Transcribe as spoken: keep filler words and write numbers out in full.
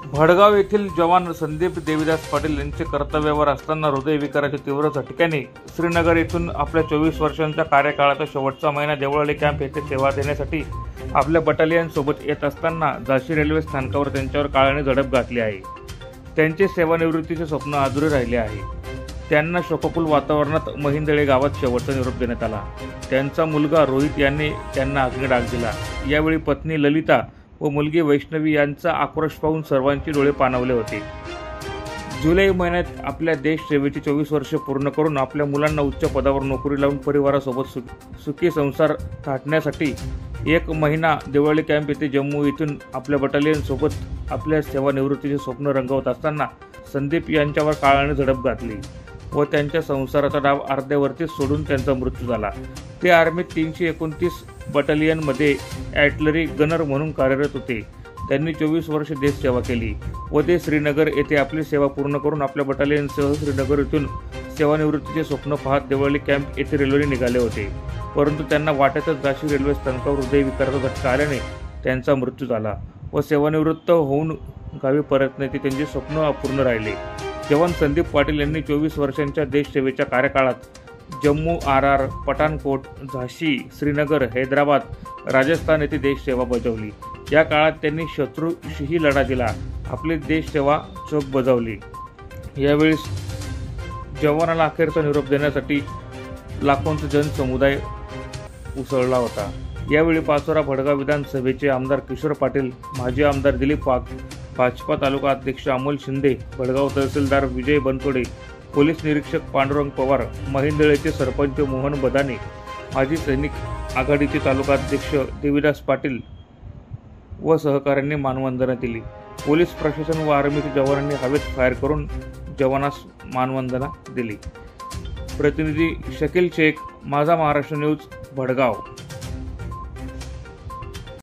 भडगाव येथील जवान संदीप देवीदास पाटील यांचे कर्तव्यावर असताना हृदयविकाराच्या तीव्र झटक्याने श्रीनगर येथून आपल्या चोवीस वर्षांच्या कार्यकाळाचा शेवटचा महिना देवळाली कॅम्प येथे सेवा देण्यासाठी आपल्या बटालियन सोबत येत असताना झाशी रेल्वे स्थानकावर त्यांच्यावर काळाने झडप घातली आहे। त्यांचे सेवानिवृत्तीचे स्वप्न अधुरे राहिले आहे। त्यांना शोककुल वातावरणात महिंदळे गावात शेवटचा निरोप देण्यात आला। त्यांचा मुलगा रोहित यांनी त्यांना अग्निडाग दिला। यावेळी पत्नी ललिता व मुलगी वैष्णवी यांचा आक्रोश पाहून सर्वांचे डोळे पाणावले होते। जुलै महिन्यात आपल्या देश सेवेची चोवीस वर्षे पूर्ण करून आपल्या मुलांना उच्च पदावर नोकरी लावून परिवारासोबत सुखी संसार थाटण्यासाठी एक महिना देवळाली कॅम्प येथे जम्मू येथून आपल्या बटालियन सोबत आपल्या सेवानिवृत्तीचे स्वप्न रंगवत असताना संदीप यांच्यावर काळाने झडप घातली व त्यांच्या संसाराचा डाव अर्ध्यावरतीच सोडून त्यांचा मृत्यू झाला। ते आर्मीत तीनशे एकोणतीस बटालियनमध्ये ॲटलरी गनर म्हणून कार्यरत होते। त्यांनी चोवीस वर्ष देश सेवा केली व ते श्रीनगर येथे आपली सेवा पूर्ण करून आपल्या बटालियनसह श्रीनगर येथून सेवानिवृत्तीचे स्वप्न पाहत देवळाली कॅम्प येथे रेल्वेने निघाले होते, परंतु त्यांना वाटेतच झाशी रेल्वे स्थानकावर हृदयविकाराचा झटका आल्याने त्यांचा मृत्यू झाला व सेवानिवृत्त होऊन गावी परतण्याचे त्यांचे स्वप्न अपूर्ण राहिले। जवान संदीप पाटील यांनी चोवीस वर्षांच्या देश सेवेच्या कार्यकाळात जम्मू, आर आर, पठाणकोट, झाशी, श्रीनगर, हैदराबाद, राजस्थान येथे देश सेवा बजावली। या काळात त्यांनी शत्रूशीही लढा दिला, आपली देश सेवा चोख बजावली। यावेळी जवानाला अखेरचा निरोप देण्यासाठी लाखोंचा जनसमुदाय उसळला होता। यावेळी पाचोरा भडगाव विधानसभेचे आमदार किशोर पाटील, माजी आमदार दिलीप वाघ, भाजपा तालुका अध्यक्ष अमोल शिंदे, भडगाव तहसीलदार विजय बनतोडे, पोलीस निरीक्षक पांडुरंग पवार, महिंदळेचे सरपंच मोहन बदाने, माजी सैनिक आघाडीचे तालुका अध्यक्ष देवीदास पाटील व सहकाऱ्यांनी मानवंदना दिली। पोलीस प्रशासन व आर्मीच्या जवानांनी हवेत फायर करून जवानास मानवंदना दिली। प्रतिनिधी शकील शेख, माझा महाराष्ट्र न्यूज, भडगाव।